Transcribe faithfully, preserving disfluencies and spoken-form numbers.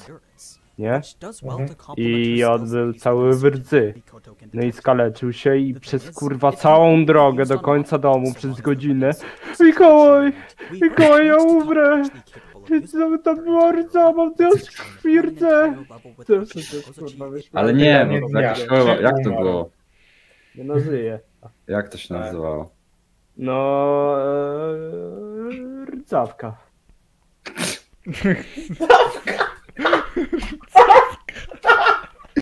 nie? I on był cały w rdzy. No i skaleczył się i przez kurwa całą drogę do końca domu przez godzinę. Mikołaj, Mikołaj, ja umrę! Znowu tam była rdza, mam teraz krwi rdzę! Ale nie, no jakoś chyba, jak to było? Nie no, żyje. Jak to się nazywało? No... Eee, rdzawka.